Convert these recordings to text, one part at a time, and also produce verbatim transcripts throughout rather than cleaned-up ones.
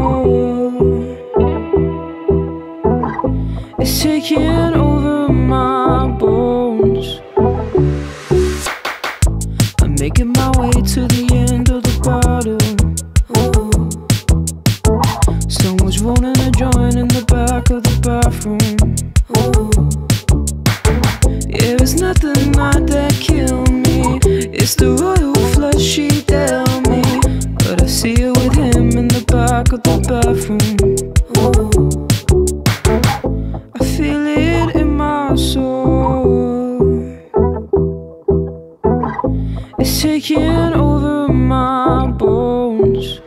It's taking over my bones. I'm making my way to the end of the bottle. Someone's rolling a joint in the back of the bathroom. Yeah, there's nothing like that kill me. It's the royal flush she dealt me. But I see her with him in the back of the bathroom. I feel it in my soul. It's taking over my bones.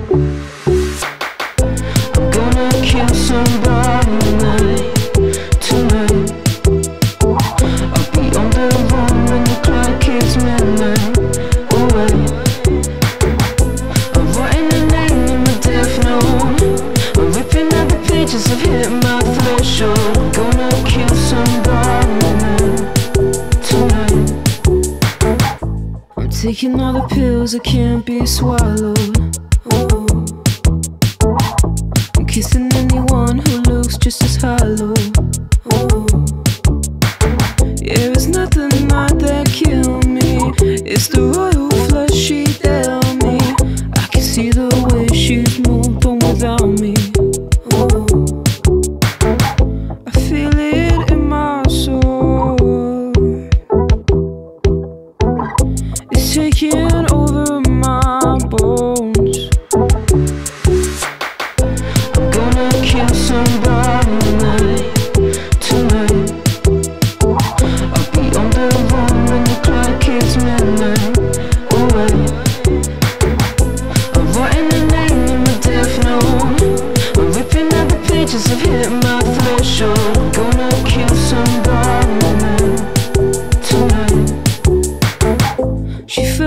I'm gonna kill somebody tonight, tonight. I'll be on the run when the clock hits midnight. Oh wait, I'm writing the name in my death note. I'm ripping out the pages, I've hit my threshold. I'm gonna kill somebody tonight. I'm taking all the pills that can't be swallowed. I'm kissing anyone who looks just as hollow. Yeah, there's nothing like that kill me. It's the royal flush she dealt me. I can see the way she's moved on without me. I feel it in my soul. It's taking over my bones. I'm gonna kill somebody tonight, tonight. I'll be on the run when the clock hits midnight. Oh wait, I'm writing the name in my death note. I'm ripping out the pages, I've hit my threshold. I'm gonna kill somebody tonight. She